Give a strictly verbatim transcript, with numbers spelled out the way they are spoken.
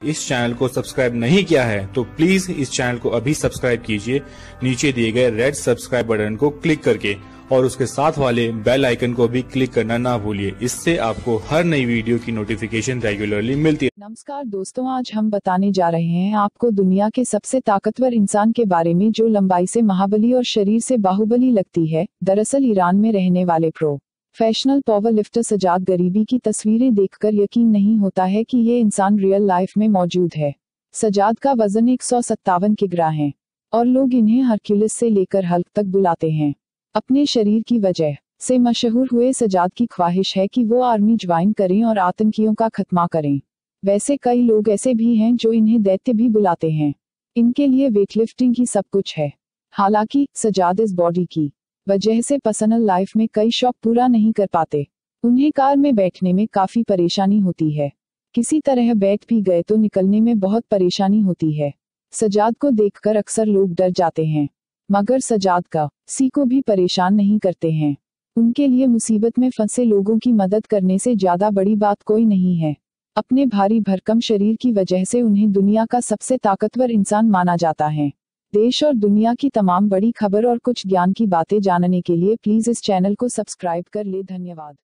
इस चैनल को सब्सक्राइब नहीं किया है तो प्लीज इस चैनल को अभी सब्सक्राइब कीजिए नीचे दिए गए रेड सब्सक्राइब बटन को क्लिक करके, और उसके साथ वाले बेल आइकन को भी क्लिक करना ना भूलिए। इससे आपको हर नई वीडियो की नोटिफिकेशन रेगुलरली मिलती है। नमस्कार दोस्तों, आज हम बताने जा रहे हैं आपको दुनिया के सबसे ताकतवर इंसान के बारे में जो लंबाई से महाबली और शरीर से बाहुबली लगती है। दरअसल ईरान में रहने वाले professional power lifter Sajjad गरीबी की तस्वीरें देखकर यकीन नहीं होता है कि ये इंसान रियल लाइफ में मौजूद है। सजाद का वजन एक सौ सत्तावन किलोग्राम है और लोग इन्हें हरक्यूलिस से लेकर हल्क तक बुलाते हैं। अपने शरीर की वजह से मशहूर हुए सजाद की ख्वाहिश है कि वो आर्मी ज्वाइन करें और आतंकियों का खत्मा करें। वैसे कई लोग ऐसे भी हैं जो इन्हें दैत्य भी बुलाते हैं। इनके लिए वेटलिफ्टिंग ही सब कुछ है। हालांकि सजाद इस बॉडी की वजह से पर्सनल लाइफ में कई शौक पूरा नहीं कर पाते। उन्हें कार में बैठने में काफी परेशानी होती है। किसी तरह बैठ भी गए तो निकलने में बहुत परेशानी होती है। सजाद को देखकर अक्सर लोग डर जाते हैं, मगर सजाद का किसी को भी परेशान नहीं करते हैं। उनके लिए मुसीबत में फंसे लोगों की मदद करने से ज्यादा बड़ी बात कोई नहीं है। अपने भारी भरकम शरीर की वजह से उन्हें दुनिया का सबसे ताकतवर इंसान माना जाता है। देश और दुनिया की तमाम बड़ी खबर और कुछ ज्ञान की बातें जानने के लिए प्लीज इस चैनल को सब्सक्राइब कर ले। धन्यवाद।